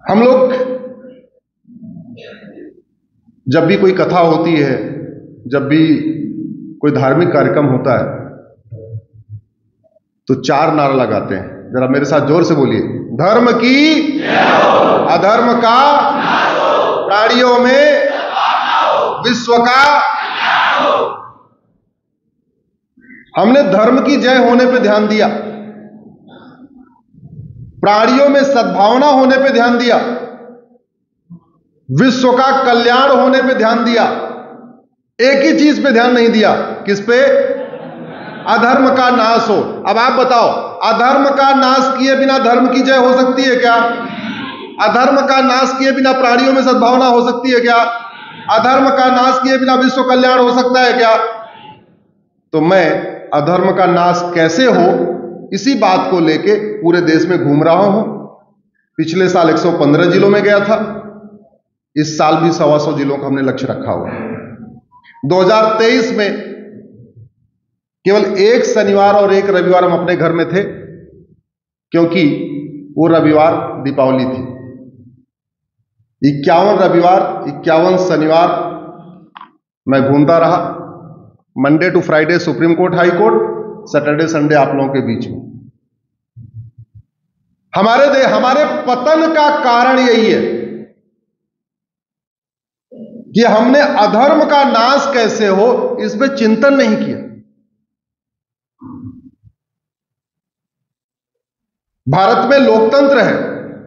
हम लोग जब भी कोई कथा होती है, जब भी कोई धार्मिक कार्यक्रम होता है, तो 4 नारा लगाते हैं। जरा मेरे साथ जोर से बोलिए, धर्म की अधर्म का प्राणियों में विश्व का। हमने धर्म की जय होने पे ध्यान दिया, प्राणियों में सद्भावना होने पे ध्यान दिया, विश्व का कल्याण होने पे ध्यान दिया। एक ही चीज पे ध्यान नहीं दिया, किस पे? अधर्म का नाश हो। अब आप बताओ, अधर्म का नाश किए बिना धर्म की जय हो सकती है क्या? अधर्म का नाश किए बिना प्राणियों में सद्भावना हो सकती है क्या? अधर्म का नाश किए बिना विश्व कल्याण हो सकता है क्या? तो मैं अधर्म का नाश कैसे हो, इसी बात को लेके पूरे देश में घूम रहा हूं। पिछले साल 115 जिलों में गया था, इस साल भी 125 जिलों का हमने लक्ष्य रखा हुआ। 2023 में केवल एक शनिवार और एक रविवार हम अपने घर में थे, क्योंकि वो रविवार दीपावली थी। 51 रविवार 51 शनिवार मैं घूमता रहा, Monday to Friday Supreme Court, High Court, Saturday Sunday आप लोगों के बीच में। हमारे पतन का कारण यही है कि हमने अधर्म का नाश कैसे हो इस पे चिंतन नहीं किया। भारत में लोकतंत्र है,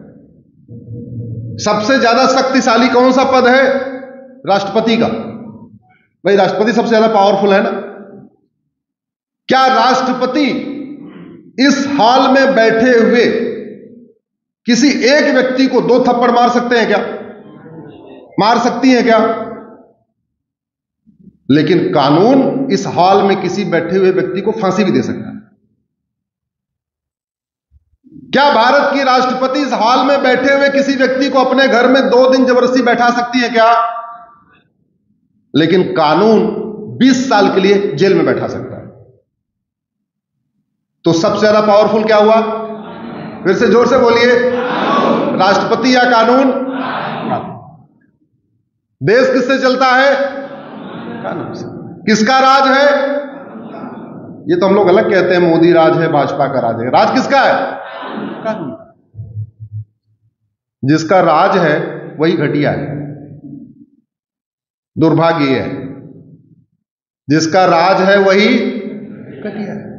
सबसे ज्यादा शक्तिशाली कौन सा पद है? राष्ट्रपति का। भाई राष्ट्रपति सबसे ज्यादा पावरफुल है ना। क्या राष्ट्रपति इस हाल में बैठे हुए किसी एक व्यक्ति को 2 थप्पड़ मार सकते हैं क्या? मार सकती हैं क्या? लेकिन कानून इस हाल में किसी बैठे हुए व्यक्ति को फांसी भी दे सकता है। क्या भारत की राष्ट्रपति इस हाल में बैठे हुए किसी व्यक्ति को अपने घर में 2 दिन जबरदस्ती बैठा सकती है क्या? लेकिन कानून 20 साल के लिए जेल में बैठा सकता है। तो सबसे ज्यादा पावरफुल क्या हुआ? फिर से जोर से बोलिए, राष्ट्रपति या कानून? देश किससे चलता है? कानून से। किसका राज है? ये तो हम लोग अलग कहते हैं, मोदी राज है, भाजपा का राज है। राज किसका है? कानून। जिसका राज है वही घटिया है, दुर्भाग्य है। जिसका राज है वही घटिया है।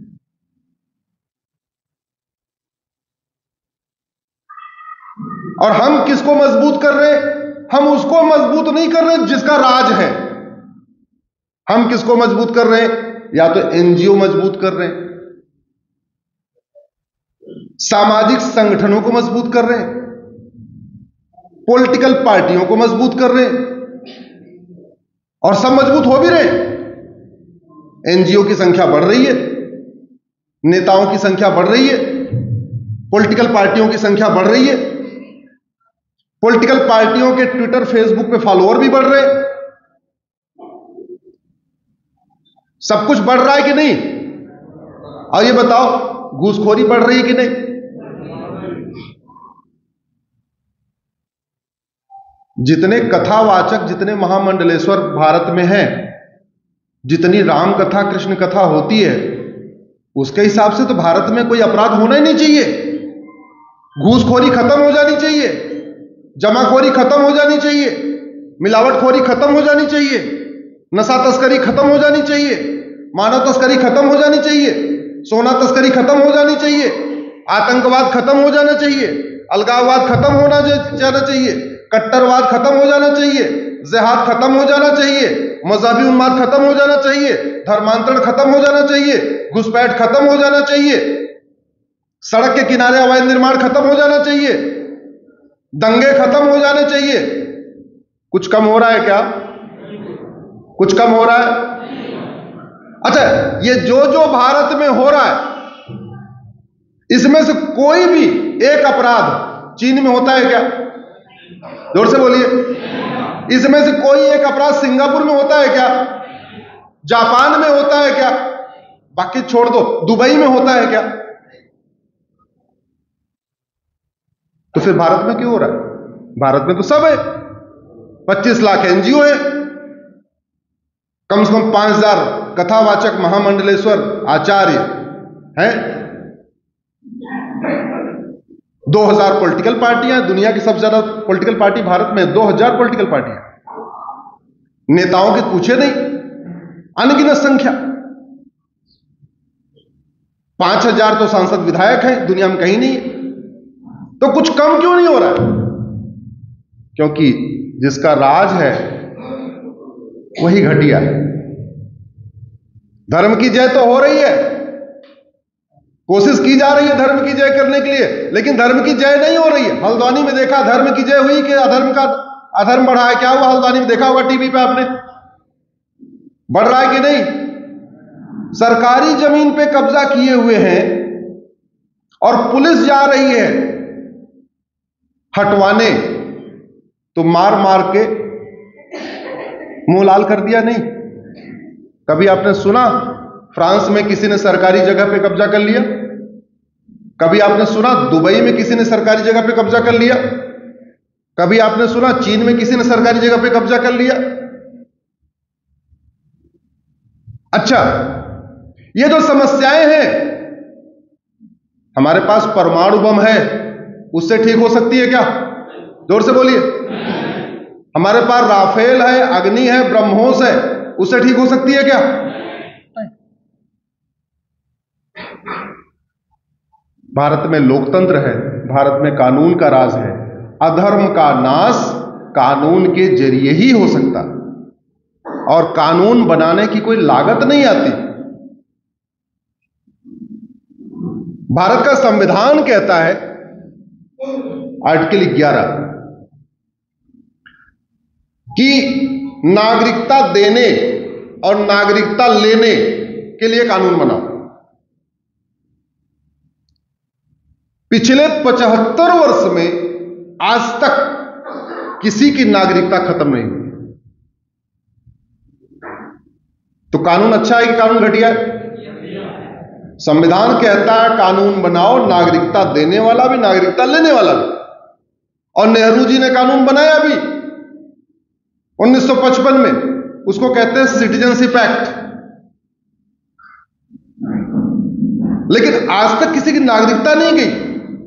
और हम किसको मजबूत कर रहे हैं? हम उसको मजबूत नहीं कर रहे जिसका राज है। हम किसको मजबूत कर रहे हैं? या तो एनजीओ मजबूत कर रहे हैं, सामाजिक संगठनों को मजबूत कर रहे हैं, पॉलिटिकल पार्टियों को मजबूत कर रहे हैं, और सब मजबूत हो भी रहे हैं। एनजीओ की संख्या बढ़ रही है, नेताओं की संख्या बढ़ रही है, पॉलिटिकल पार्टियों की संख्या बढ़ रही है, पॉलिटिकल पार्टियों के ट्विटर फेसबुक पे फॉलोअर भी बढ़ रहे हैं। सब कुछ बढ़ रहा है कि नहीं? और ये बताओ, घूसखोरी बढ़ रही है कि नहीं? जितने कथावाचक, जितने महामंडलेश्वर भारत में हैं, जितनी राम कथा कृष्ण कथा होती है, उसके हिसाब से तो भारत में कोई अपराध होना ही नहीं चाहिए। घूसखोरी खत्म हो जानी चाहिए, जमाखोरी खत्म हो जानी चाहिए, मिलावटखोरी खत्म हो जानी चाहिए, नशा तस्करी खत्म हो जानी चाहिए, मानव तस्करी खत्म हो जानी चाहिए, सोना तस्करी खत्म हो जानी चाहिए, आतंकवाद खत्म हो जाना चाहिए, अलगाववाद खत्म होना जाना चाहिए, कट्टरवाद खत्म हो जाना चाहिए, जिहाद खत्म हो जाना चाहिए, मजहबी उन्माद खत्म हो जाना चाहिए, धर्मांतरण खत्म हो जाना चाहिए, घुसपैठ खत्म हो जाना चाहिए, सड़क के किनारे अवैध निर्माण खत्म हो जाना चाहिए, दंगे खत्म हो जाने चाहिए। कुछ कम हो रहा है क्या? कुछ कम हो रहा है? अच्छा, ये जो जो भारत में हो रहा है, इसमें से कोई भी एक अपराध चीन में होता है क्या? जोर से बोलिए। इसमें से कोई एक अपराध सिंगापुर में होता है क्या? जापान में होता है क्या? बाकी छोड़ दो, दुबई में होता है क्या? तो फिर भारत में क्यों हो रहा है? भारत में तो सब है, 25 लाख एनजीओ है, कम से कम 5000 कथावाचक महामंडलेश्वर आचार्य हैं, 2000 पॉलिटिकल पार्टियां, दुनिया की सबसे ज्यादा पॉलिटिकल पार्टी भारत में 2000 पॉलिटिकल पार्टियां, नेताओं के पूछे नहीं, अनगिनत संख्या, 5000 तो सांसद विधायक हैं, दुनिया में कहीं नहीं। तो कुछ कम क्यों नहीं हो रहा है? क्योंकि जिसका राज है वही घटिया है। धर्म की जय तो हो रही है, कोशिश की जा रही है धर्म की जय करने के लिए, लेकिन धर्म की जय नहीं हो रही है। हल्द्वानी में देखा धर्म की जय हुई कि अधर्म बढ़ा है? क्या हुआ हल्द्वानी में? देखा होगा टीवी पे आपने, बढ़ रहा है कि नहीं? सरकारी जमीन पे कब्जा किए हुए हैं और पुलिस जा रही है हटवाने, तो मार मार के मुंह लाल कर दिया नहीं? कभी आपने सुना फ्रांस में किसी ने सरकारी जगह पे कब्जा कर लिया? कभी आपने सुना दुबई में किसी ने सरकारी जगह पे कब्जा कर लिया? कभी आपने सुना चीन में किसी ने सरकारी जगह पे कब्जा कर लिया? अच्छा, ये जो समस्याएं हैं, हमारे पास परमाणु बम है, उससे ठीक हो सकती है क्या? जोर से बोलिए। हमारे पास राफेल है, अग्नि है, ब्रह्मोस है, उससे ठीक हो सकती है क्या? भारत में लोकतंत्र है, भारत में कानून का राज है। अधर्म का नाश कानून के जरिए ही हो सकता, और कानून बनाने की कोई लागत नहीं आती। भारत का संविधान कहता है, आर्टिकल 11, कि नागरिकता देने और नागरिकता लेने के लिए कानून बनाओ। पिछले 75 वर्ष में आज तक किसी की नागरिकता खत्म नहीं हुई। तो कानून अच्छा है कि कानून घटिया है? संविधान कहता है कानून बनाओ, नागरिकता देने वाला भी, नागरिकता लेने वाला भी। और नेहरू जी ने कानून बनाया भी 1955 में, उसको कहते हैं सिटीजनशिप एक्ट। लेकिन आज तक किसी की नागरिकता नहीं गई।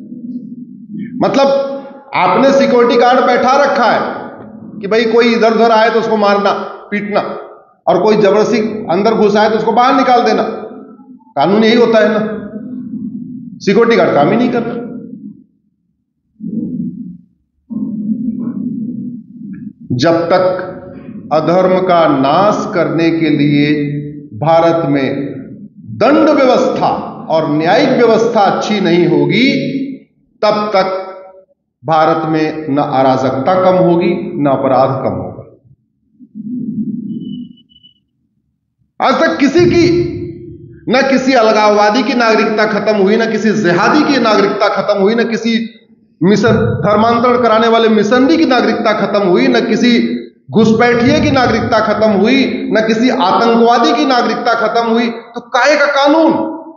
मतलब आपने सिक्योरिटी गार्ड बैठा रखा है कि भाई कोई इधर उधर आए तो उसको मारना पीटना, और कोई जबरदस्ती अंदर घुस आए तो उसको बाहर निकाल देना। कानून यही होता है ना? सिक्योरिटी गार्ड काम ही नहीं करता। जब तक अधर्म का नाश करने के लिए भारत में दंड व्यवस्था और न्यायिक व्यवस्था अच्छी नहीं होगी, तब तक भारत में न अराजकता कम होगी, न अपराध कम होगा। आज तक किसी की, न किसी अलगाववादी की नागरिकता खत्म हुई, न किसी जिहादी की नागरिकता खत्म हुई, न किसी मिशन धर्मांतरण कराने वाले मिशनरी की नागरिकता खत्म हुई, न किसी घुसपैठिए की नागरिकता खत्म हुई, न किसी आतंकवादी की नागरिकता खत्म हुई। तो काहे का कानून?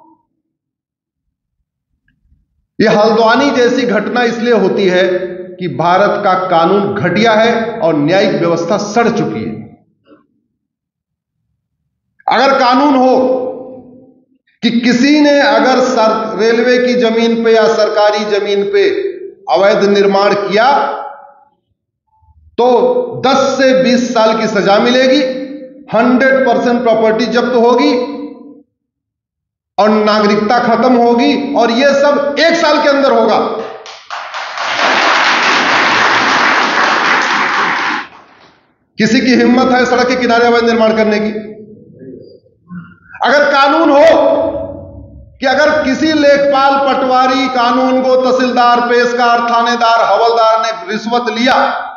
यह हल्द्वानी जैसी घटना इसलिए होती है कि भारत का कानून घटिया है और न्यायिक व्यवस्था सड़ चुकी है। अगर कानून हो कि किसी ने अगर रेलवे की जमीन पे या सरकारी जमीन पे अवैध निर्माण किया तो 10 से 20 साल की सजा मिलेगी, 100% प्रॉपर्टी जब्त होगी और नागरिकता खत्म होगी, और यह सब 1 साल के अंदर होगा। किसी की हिम्मत है सड़क के किनारे अवैध निर्माण करने की? अगर कानून हो कि अगर किसी लेखपाल, पटवारी, कानून को तहसीलदार, पेशकार, थानेदार, हवलदार ने रिश्वत लिया,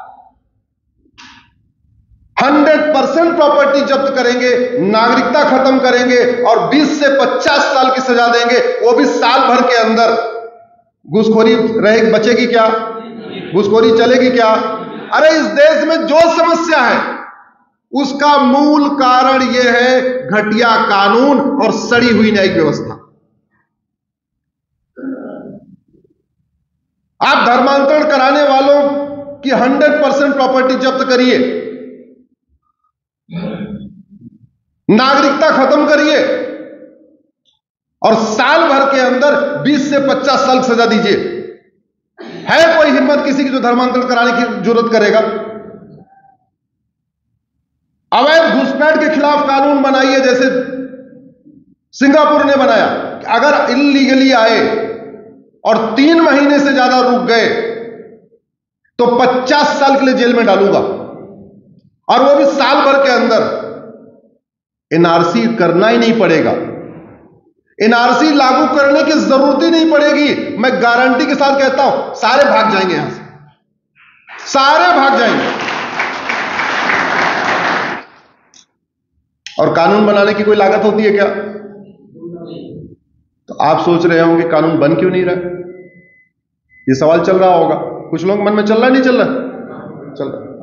100% प्रॉपर्टी जब्त करेंगे, नागरिकता खत्म करेंगे और 20 से 50 साल की सजा देंगे, वो भी साल भर के अंदर। घूसखोरी रहेगी, बचेगी क्या? घूसखोरी चलेगी क्या? अरे इस देश में जो समस्या है उसका मूल कारण यह है घटिया कानून और सड़ी हुई न्यायिक व्यवस्था। आप धर्मांतरण कराने वालों की 100% प्रॉपर्टी जब्त करिए, नागरिकता खत्म करिए और साल भर के अंदर 20 से 50 साल सजा दीजिए। है कोई हिम्मत किसी की जो धर्मांतरण कराने की जरूरत करेगा? अवैध घुसपैठ के खिलाफ कानून बनाइए, जैसे सिंगापुर ने बनाया। अगर इलीगली आए और 3 महीने से ज्यादा रुक गए तो 50 साल के लिए जेल में डालूंगा, और वो भी साल भर के अंदर। एनआरसी करना ही नहीं पड़ेगा, एनआरसी लागू करने की जरूरत ही नहीं पड़ेगी। मैं गारंटी के साथ कहता हूं, सारे भाग जाएंगे यहां से, सारे भाग जाएंगे। और कानून बनाने की कोई लागत होती है क्या? तो आप सोच रहे होंगे कानून बन क्यों नहीं रहा? ये सवाल चल रहा होगा, कुछ लोग मन में चल रहा है, नहीं चल रहा? चल रहा।